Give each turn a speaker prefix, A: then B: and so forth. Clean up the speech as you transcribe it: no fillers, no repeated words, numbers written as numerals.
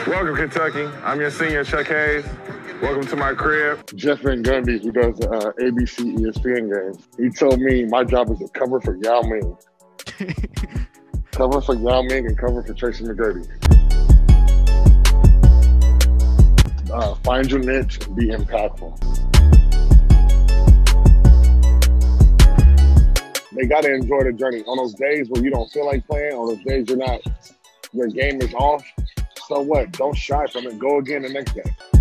A: Welcome, Kentucky. I'm your senior, Chuck Hayes. Welcome to my crib.
B: Jeff Van Gundy, who does ABC ESPN games, he told me my job is to cover for Yao Ming. Cover for Yao Ming and cover for Tracy McGrady. Find your niche and be impactful. They got to enjoy the journey. On those days where you don't feel like playing, on those days your game is off, so what? Don't shy from it. Go again the next day.